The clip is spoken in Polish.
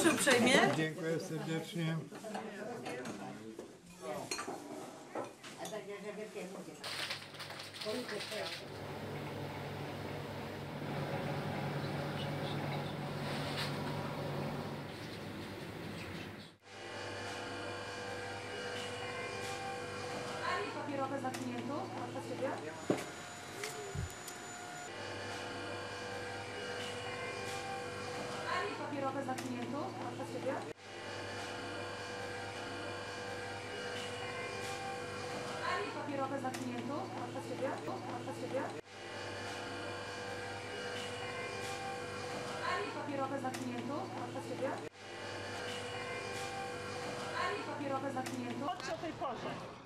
Proszę uprzejmie. Dziękuję serdecznie. Papierowe dla klientów, proszę siebie. Papierowe dla klientów, proszę siebie. Papierowe dla klientów, proszę siebie. Proszę siebie. Papierowe dla klientów, proszę siebie. Papierowe dla klientów. Chodź o tej porze.